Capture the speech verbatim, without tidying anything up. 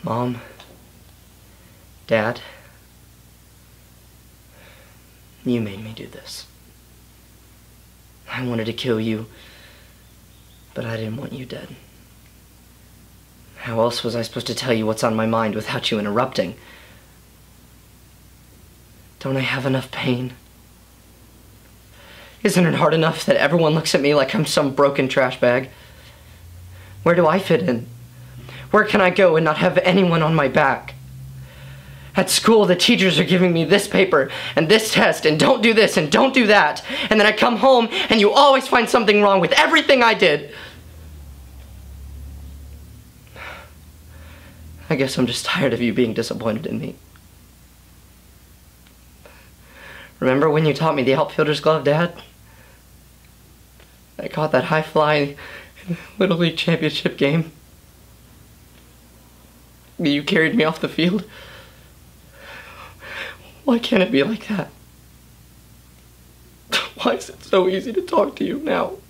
Mom, Dad, you made me do this. I wanted to kill you, but I didn't want you dead. How else was I supposed to tell you what's on my mind without you interrupting? Don't I have enough pain? Isn't it hard enough that everyone looks at me like I'm some broken trash bag? Where do I fit in? Where can I go and not have anyone on my back? At school, the teachers are giving me this paper and this test and don't do this and don't do that. And then I come home and you always find something wrong with everything I did. I guess I'm just tired of you being disappointed in me. Remember when you taught me the outfielder's glove, Dad? I caught that high fly Little League championship game. You carried me off the field. Why can't it be like that? Why is it so easy to talk to you now?